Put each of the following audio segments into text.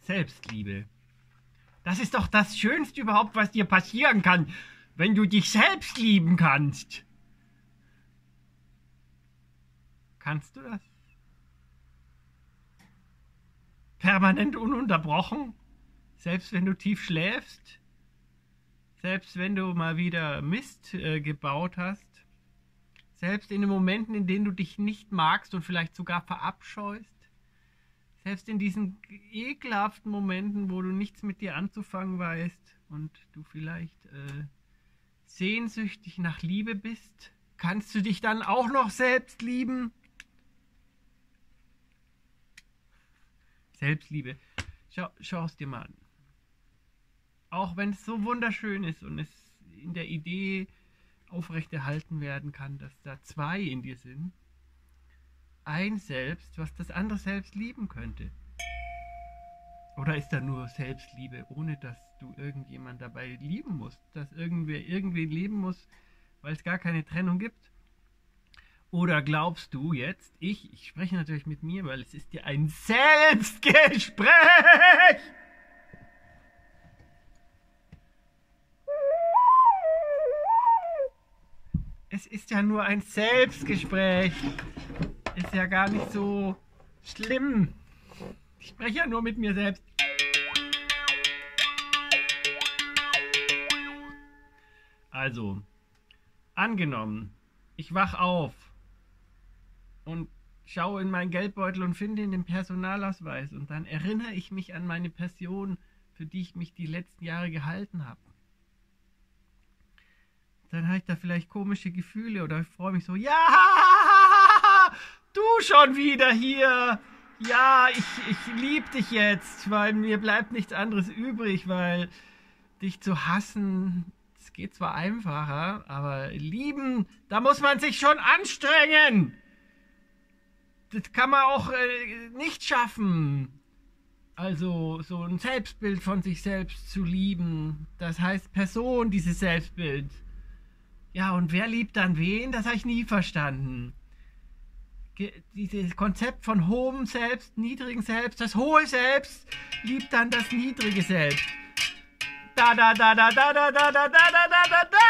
Selbstliebe. Das ist doch das Schönste überhaupt, was dir passieren kann, wenn du dich selbst lieben kannst. Kannst du das? Permanent ununterbrochen? Selbst wenn du tief schläfst? Selbst wenn du mal wieder Mist gebaut hast? Selbst in den Momenten, in denen du dich nicht magst und vielleicht sogar verabscheust? Selbst in diesen ekelhaften Momenten, wo du nichts mit dir anzufangen weißt und du vielleicht sehnsüchtig nach Liebe bist, kannst du dich dann auch noch selbst lieben? Selbstliebe. Schau es dir mal an. Auch wenn es so wunderschön ist und es in der Idee aufrechterhalten werden kann, dass da zwei in dir sind, ein Selbst, was das andere Selbst lieben könnte. Oder ist da nur Selbstliebe, ohne dass du irgendjemand dabei lieben musst, dass irgendwer irgendwie leben muss, weil es gar keine Trennung gibt? Oder glaubst du jetzt, ich spreche natürlich mit mir, weil es ist ja ein Selbstgespräch. Es ist ja nur ein Selbstgespräch. Ist ja gar nicht so schlimm. Ich spreche ja nur mit mir selbst. Also, angenommen, ich wach auf und schaue in meinen Geldbeutel und finde in den Personalausweis und dann erinnere ich mich an meine Person, für die ich mich die letzten Jahre gehalten habe. Dann habe ich da vielleicht komische Gefühle oder ich freue mich so, ja, du schon wieder hier. Ja, ich liebe dich jetzt, weil mir bleibt nichts anderes übrig, weil dich zu hassen, es geht zwar einfacher, aber lieben, da muss man sich schon anstrengen. Das kann man auch nicht schaffen. Also so ein Selbstbild von sich selbst zu lieben, das heißt Person, dieses Selbstbild. Ja, und wer liebt dann wen? Das habe ich nie verstanden. Dieses Konzept von hohem Selbst, niedrigen Selbst, das hohe Selbst liebt dann das niedrige Selbst. Da da da da da da da da da da da da.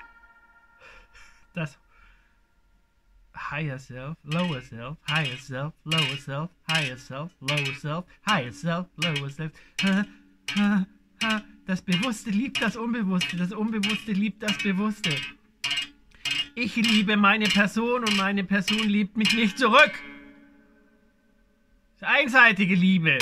Das higher self, lower self, higher self, lower self, higher self, lower self, higher self, lower self. Das Bewusste liebt das Unbewusste liebt das Bewusste. Ich liebe meine Person und meine Person liebt mich nicht zurück. Das ist einseitige Liebe.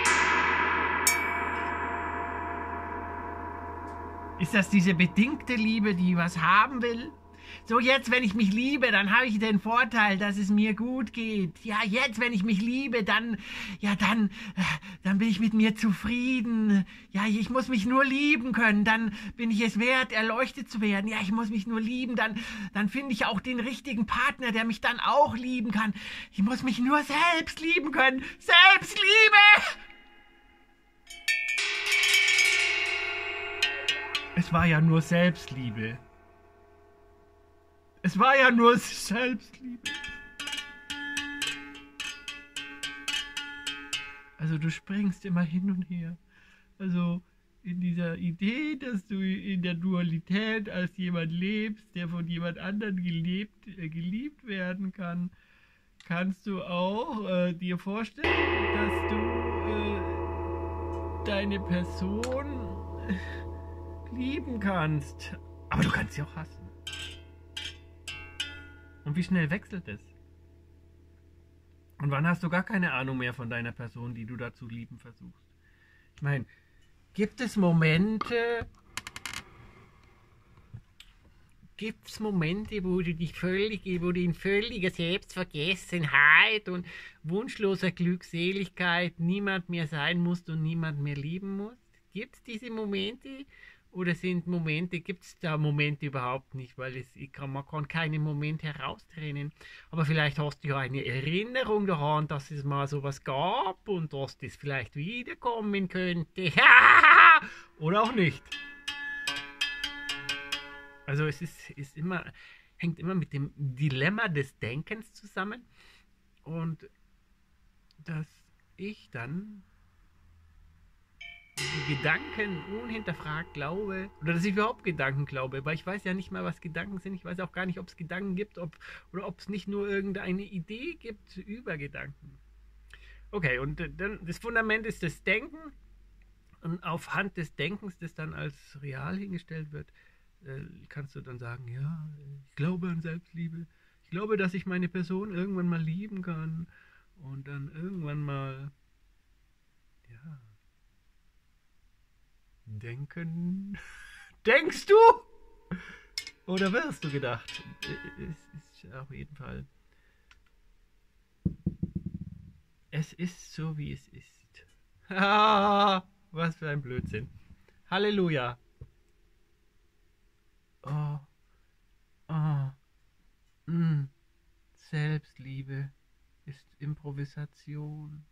Ist das diese bedingte Liebe, die was haben will? So, jetzt, wenn ich mich liebe, dann habe ich den Vorteil, dass es mir gut geht. Ja, jetzt, wenn ich mich liebe, dann bin ich mit mir zufrieden. Ja, ich muss mich nur lieben können. Dann bin ich es wert, erleuchtet zu werden. Ja, ich muss mich nur lieben. Dann finde ich auch den richtigen Partner, der mich dann auch lieben kann. Ich muss mich nur selbst lieben können. Selbstliebe! Es war ja nur Selbstliebe. Es war ja nur Selbstliebe. Also du springst immer hin und her. Also in dieser Idee, dass du in der Dualität als jemand lebst, der von jemand anderem geliebt werden kann, kannst du auch dir vorstellen, dass du deine Person lieben kannst. Aber du kannst sie auch hassen. Und wie schnell wechselt es? Und wann hast du gar keine Ahnung mehr von deiner Person, die du da zu lieben versuchst? Ich meine, gibt es Momente, wo du in völliger Selbstvergessenheit und wunschloser Glückseligkeit niemand mehr sein musst und niemand mehr lieben musst? Gibt es diese Momente? Oder gibt es da Momente überhaupt nicht, weil man kann keine Momente heraustrennen. Aber vielleicht hast du ja eine Erinnerung daran, dass es mal sowas gab und dass das vielleicht wiederkommen könnte. Oder auch nicht. Also es hängt immer mit dem Dilemma des Denkens zusammen. Und dass ich dann die Gedanken unhinterfragt glaube, oder dass ich überhaupt Gedanken glaube, weil ich weiß ja nicht mal, was Gedanken sind. Ich weiß auch gar nicht, ob es Gedanken gibt, oder ob es nicht nur irgendeine Idee gibt über Gedanken. Okay, und dann das Fundament ist das Denken. Und auf Hand des Denkens, das dann als real hingestellt wird, kannst du dann sagen, ja, ich glaube an Selbstliebe. Ich glaube, dass ich meine Person irgendwann mal lieben kann und dann irgendwann mal, ja, denken. Denkst du? Oder wirst du gedacht? Es ist auf jeden Fall. Es ist so, wie es ist. Was für ein Blödsinn. Halleluja. Oh, oh, mm. Selbstliebe ist Improvisation.